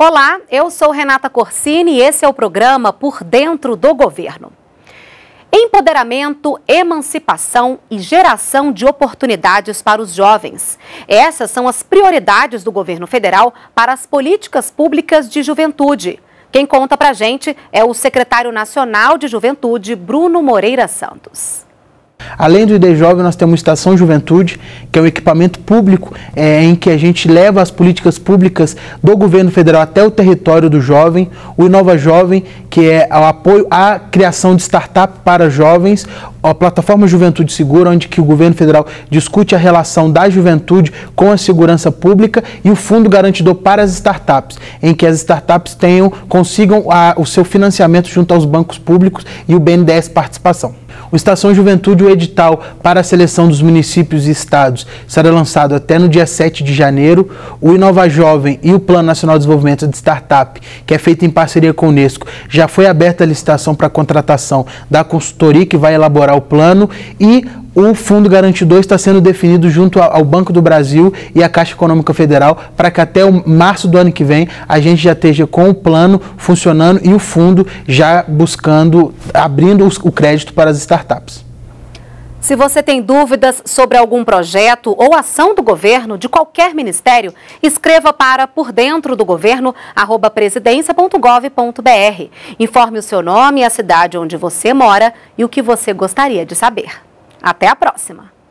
Olá, eu sou Renata Corsini e esse é o programa Por Dentro do Governo. Empoderamento, emancipação e geração de oportunidades para os jovens. Essas são as prioridades do governo federal para as políticas públicas de juventude. Quem conta pra gente é o secretário nacional de Juventude, Bruno Moreira Santos. Além do ID Jovem, nós temos Estação Juventude, que é um equipamento público em que a gente leva as políticas públicas do governo federal até o território do jovem. O Inova Jovem, que é o apoio à criação de startup para jovens. A plataforma Juventude Segura, onde que o governo federal discute a relação da juventude com a segurança pública, e o Fundo Garantidor para as Startups, em que as startups consigam o seu financiamento junto aos bancos públicos e o BNDES Participação. O Estação Juventude, o edital para a seleção dos municípios e estados, será lançado até no dia 7 de janeiro. O Inova Jovem e o Plano Nacional de Desenvolvimento de Startup, que é feito em parceria com a Unesco, já foi aberta a licitação para a contratação da consultoria que vai elaborar o plano, e o Fundo Garantidor está sendo definido junto ao Banco do Brasil e à Caixa Econômica Federal para que até março do ano que vem a gente já esteja com o plano funcionando e o fundo já abrindo o crédito para as startups. Se você tem dúvidas sobre algum projeto ou ação do governo, de qualquer ministério, escreva para pordentrodogoverno@presidencia.gov.br. Informe o seu nome, a cidade onde você mora e o que você gostaria de saber. Até a próxima!